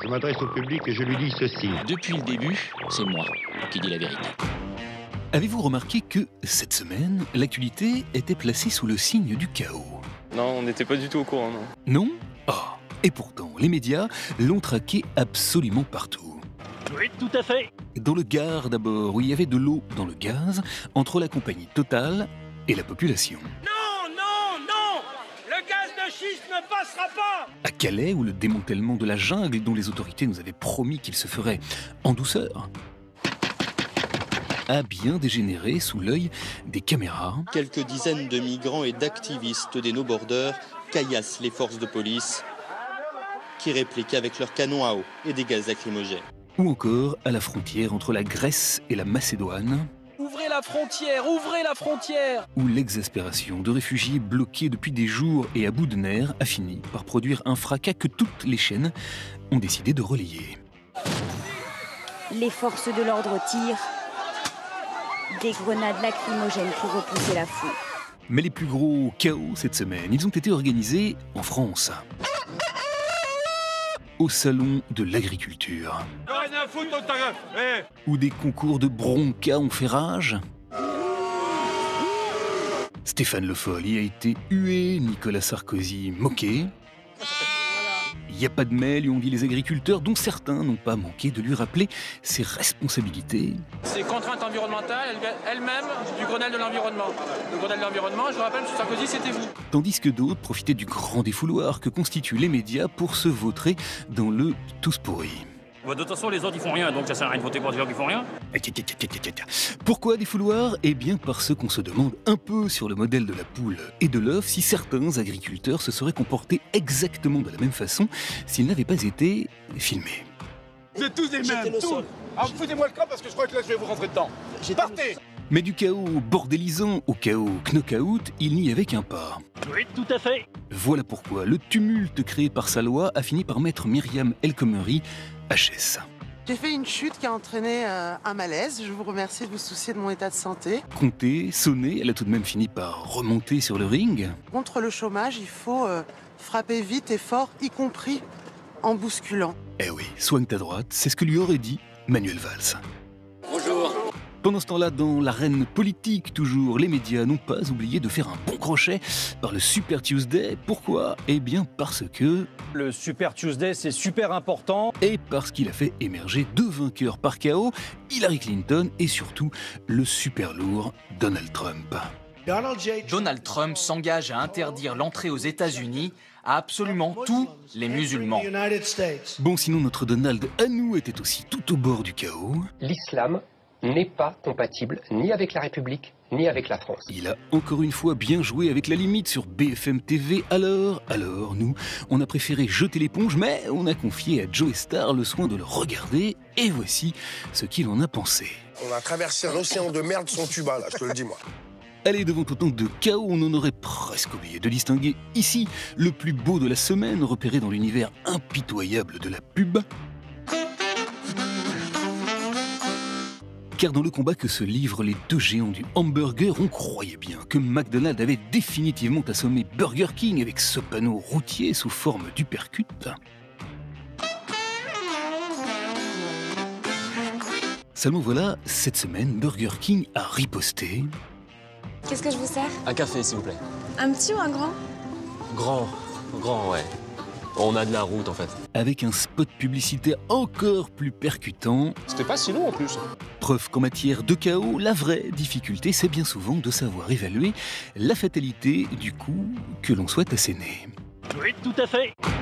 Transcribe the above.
Je m'adresse au public et je lui dis ceci. Depuis le début, c'est moi qui dis la vérité. Avez-vous remarqué que, cette semaine, l'actualité était placée sous le signe du chaos? Non, on n'était pas du tout au courant, non. Non? Ah, et pourtant, les médias l'ont traqué absolument partout. Oui, tout à fait. Dans le Gard d'abord, où il y avait de l'eau dans le gaz, entre la compagnie Total et la population. Non, non, non! Le gaz de schiste ne passera pas! À Calais, où le démantèlement de la jungle dont les autorités nous avaient promis qu'il se ferait en douceur, a bien dégénéré sous l'œil des caméras. Quelques dizaines de migrants et d'activistes des No Borders caillassent les forces de police qui répliquent avec leurs canons à eau et des gaz lacrymogènes. Ou encore à la frontière entre la Grèce et la Macédoine, Ouvrez la frontière! Ouvrez la frontière! où l'exaspération de réfugiés bloqués depuis des jours et à bout de nerfs a fini par produire un fracas que toutes les chaînes ont décidé de relayer. Les forces de l'ordre tirent des grenades lacrymogènes pour repousser la foule. Mais les plus gros chaos cette semaine, ils ont été organisés en France. Au salon de l'agriculture. Où des concours de bronca ont fait rage. Stéphane Le Foll y a été hué, Nicolas Sarkozy moqué. Il n'y a pas de mail, lui ont dit les agriculteurs, dont certains n'ont pas manqué de lui rappeler ses responsabilités. Ces contraintes environnementales, elles-mêmes, du Grenelle de l'environnement. Le Grenelle de l'environnement, je vous rappelle, M. Sarkozy, c'était vous. Tandis que d'autres profitaient du grand défouloir que constituent les médias pour se vautrer dans le tous pourri. De toute façon, les autres, ils font rien, donc ça sert à rien de voter pour des gens qui font rien. Pourquoi des fouloirs? Eh bien parce qu'on se demande un peu sur le modèle de la poule et de l'œuf si certains agriculteurs se seraient comportés exactement de la même façon s'ils n'avaient pas été filmés. Vous êtes tous des mêmes, tous. Alors foutez-moi le camp parce que je crois que là je vais vous rentrer dedans. Partez! Mais du chaos bordélisant au chaos knock-out, il n'y avait qu'un pas. Oui, tout à fait. Voilà pourquoi le tumulte créé par sa loi a fini par mettre Myriam El Khomri HS. J'ai fait une chute qui a entraîné un malaise. Je vous remercie de vous soucier de mon état de santé. Comptée, sonnée, elle a tout de même fini par remonter sur le ring. Contre le chômage, il faut frapper vite et fort, y compris en bousculant. Eh oui, soigne ta droite, c'est ce que lui aurait dit Manuel Valls. Bonjour. Pendant ce temps-là, dans l'arène politique toujours, les médias n'ont pas oublié de faire un bon crochet par le Super Tuesday. Pourquoi? Eh bien parce que... Le Super Tuesday, c'est super important. Et parce qu'il a fait émerger deux vainqueurs par chaos, Hillary Clinton et surtout le super lourd Donald Trump. Donald Trump s'engage à interdire l'entrée aux États-Unis à absolument tous les musulmans. Bon, sinon notre Donald à nous était aussi tout au bord du chaos. L'islam n'est pas compatible ni avec la République, ni avec la France. Il a encore une fois bien joué avec la limite sur BFM TV. Alors, nous, on a préféré jeter l'éponge, mais on a confié à Joe Star le soin de le regarder, et voici ce qu'il en a pensé. On a traversé un océan de merde sans tuba, là, je te le dis, moi. Allez, devant autant de chaos, on en aurait presque oublié de distinguer ici le plus beau de la semaine, repéré dans l'univers impitoyable de la pub. Car dans le combat que se livrent les deux géants du hamburger, on croyait bien que McDonald's avait définitivement assommé Burger King avec ce panneau routier sous forme d'uppercut. Seulement voilà, cette semaine, Burger King a riposté. Qu'est-ce que je vous sers? Un café, s'il vous plaît. Un petit ou un grand? Grand, ouais. On a de la route, en fait. Avec un spot publicitaire encore plus percutant. C'était pas si long, en plus. Preuve qu'en matière de chaos, la vraie difficulté, c'est bien souvent de savoir évaluer la fatalité du coup que l'on souhaite asséner. Oui, tout à fait.